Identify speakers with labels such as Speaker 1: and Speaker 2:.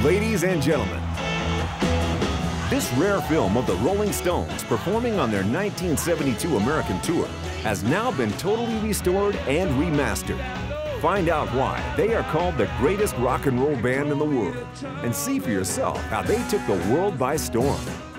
Speaker 1: Ladies and gentlemen, this rare film of the Rolling Stones performing on their 1972 American tour has now been totally restored and remastered. Find out why they are called the greatest rock and roll band in the world and see for yourself how they took the world by storm.